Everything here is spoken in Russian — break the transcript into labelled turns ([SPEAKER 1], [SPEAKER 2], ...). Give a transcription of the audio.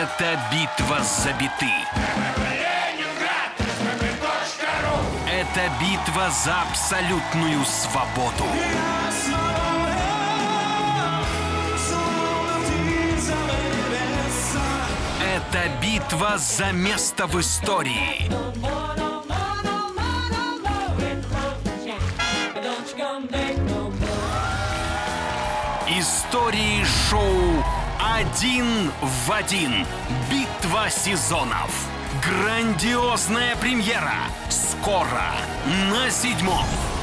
[SPEAKER 1] Это битва за биты. Это битва за абсолютную свободу. Это битва за место в истории. Истории шоу «Один в один». Битва сезонов. Грандиозная премьера. Скоро на 7.